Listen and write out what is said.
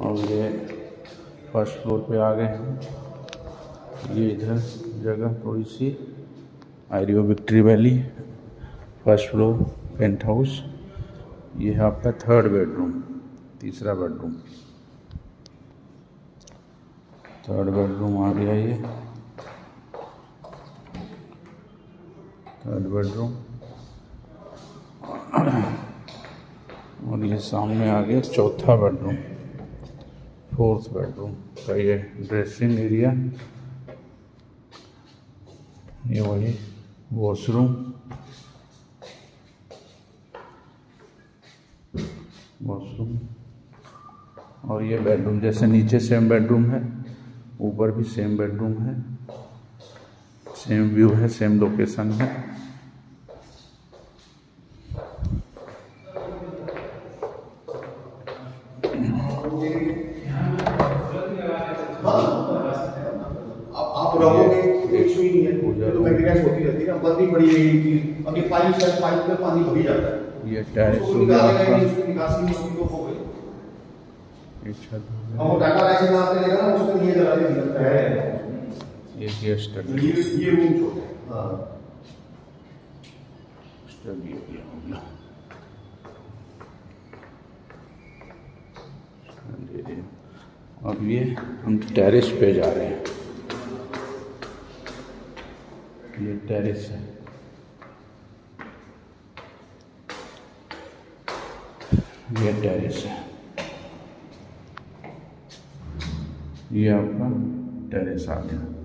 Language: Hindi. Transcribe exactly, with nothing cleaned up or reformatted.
और ये फर्स्ट फ्लोर पे आ गए हैं। ये इधर जगह थोड़ी सी आइरियो victory valley, first floor penthouse. ये है आपका थर्ड बेडरूम, तीसरा बेडरूम। थर्ड बेडरूम आ गया ये, थर्ड बेडरूम। और ये सामने आ गया चौथा बेडरूम, फोर्थ बेडरूम का ये ड्रेसिंग एरिया। ये वही वॉशरूम, वॉशरूम और ये बेडरूम। जैसे नीचे सेम बेडरूम है, ऊपर भी सेम बेडरूम है, सेम व्यू है, सेम लोकेशन है। आप रहोगे इशू ही नहीं है, तो मेंटेनेंस होती रहती है, बंदी पड़ी रहेगी। अभी पाइप से पाइप में पानी भरी जाता है, ये टैरिस हो गया आपका, निकासी नहीं तो हो गई। अच्छा, हम डाटा ऐसे ना आते रहेगा ना, उसमें ये जला देता है। ये गेस्ट स्टडी, ये ये रूम छोटे, हां स्टडी हो गया। अब ये हम टेरेस पे जा रहे हैं। ये टेरेस है, ये टेरेस है, ये आपका टेरेस आ गया।